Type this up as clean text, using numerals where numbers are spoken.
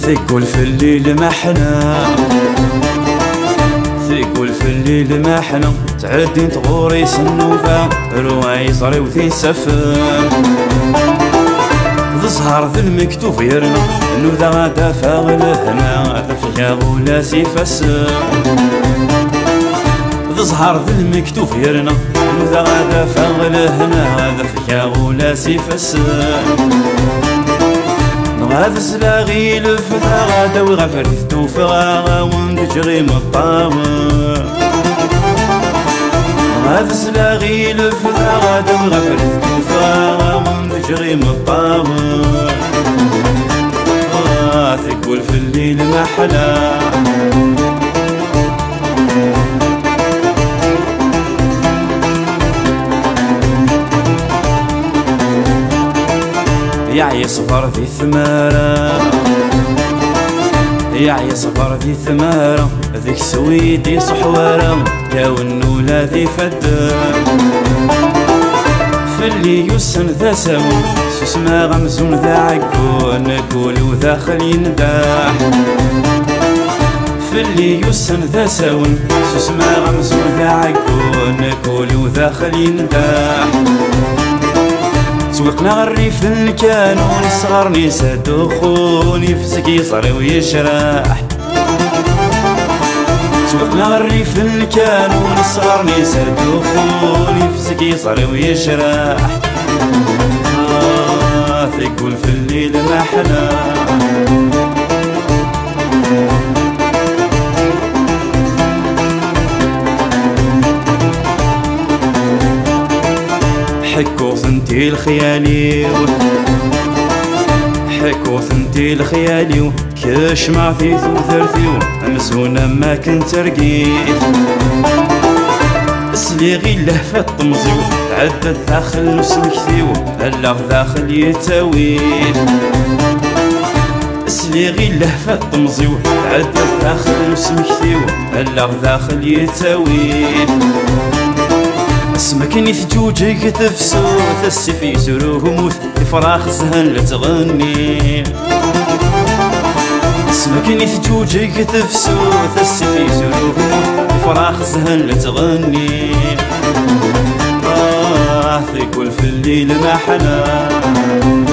تقول في الليل ما حنا، تقول في الليل ما حنا، تعدي تغوري سنوفا رواي صري وتيسفر ظهر ذا المكتوب يرنا انو ذا غادا فاغل هنا فيها غولاسي فسر ظهر ذا المكتوب يرنا انو ذا غادا فاغل هنا فيها غولاسي فسر هذا سلاغي لفتها غادا وغفرت توفغا وندجري مطاور هذا سلاغي لفتها غادا وغفرت توفغا وندجري مطاور تقول في الليل ما حلا يعي صفر في ثمارة، يعي صفر في ثمارة ذيك سويدي صحوارة يا والنولا ذي فدر في اللي يسن ذا ساون سسما غمزون ذا عقون نقولو ذا خلين داح في اللي يسن ذا ساون سسما غمزون ذا عقون نقولو ذا خلين داح سوقنا غريف الكانون صغرني سادو خوني فسك يصري ويشرح سوقنا غريف الكانون صغرني سادو خوني فسك يصري ويشرح تقول في الليل ما حلا حكو ثنتي الخيالي حكو ثنتي الخيالي كاش ما في ثوثرثيو مسهونة ما كنت رقيت سليغي اللهفة طمزيو تعدد داخل نسمكثيو هلا داخل يتاويل سليغي اللهفة طمزيو تعدد داخل نسمكثيو هلا داخل يتاويل اسمك نثجوجك تفسو السيف يزروه موت الفراخ سهل تغني اسمك نثجوجك تفسو السيف يزروه موت الفراخ سهل تغني تقول في الليل ما حلا